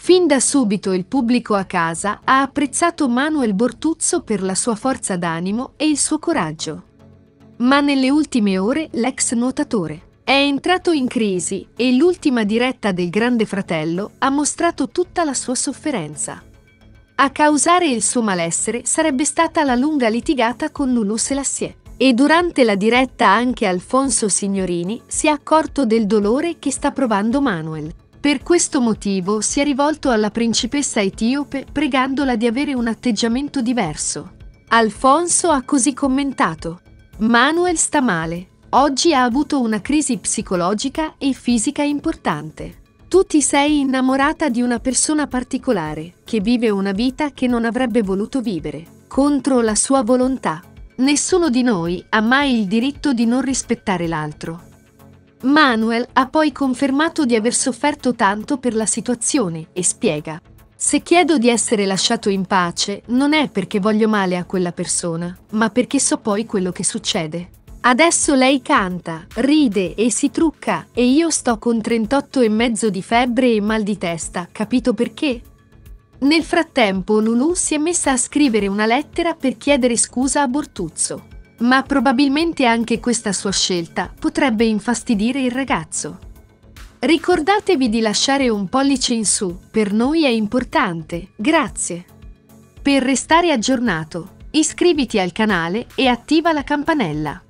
Fin da subito il pubblico a casa ha apprezzato Manuel Bortuzzo per la sua forza d'animo e il suo coraggio. Ma nelle ultime ore l'ex nuotatore è entrato in crisi e l'ultima diretta del Grande Fratello ha mostrato tutta la sua sofferenza. A causare il suo malessere sarebbe stata la lunga litigata con Loulou Selassie. E durante la diretta anche Alfonso Signorini si è accorto del dolore che sta provando Manuel. Per questo motivo si è rivolto alla principessa etiope pregandola di avere un atteggiamento diverso. Alfonso ha così commentato: Manuel sta male, oggi ha avuto una crisi psicologica e fisica importante. Tu ti sei innamorata di una persona particolare, che vive una vita che non avrebbe voluto vivere, contro la sua volontà. Nessuno di noi ha mai il diritto di non rispettare l'altro. Manuel ha poi confermato di aver sofferto tanto per la situazione e spiega: se chiedo di essere lasciato in pace non è perché voglio male a quella persona, ma perché so poi quello che succede. Adesso lei canta, ride e si trucca e io sto con 38,5 di febbre e mal di testa, capito perché? Nel frattempo Loulou si è messa a scrivere una lettera per chiedere scusa a Bortuzzo, ma probabilmente anche questa sua scelta potrebbe infastidire il ragazzo. Ricordatevi di lasciare un pollice in su, per noi è importante, grazie. Per restare aggiornato, iscriviti al canale e attiva la campanella.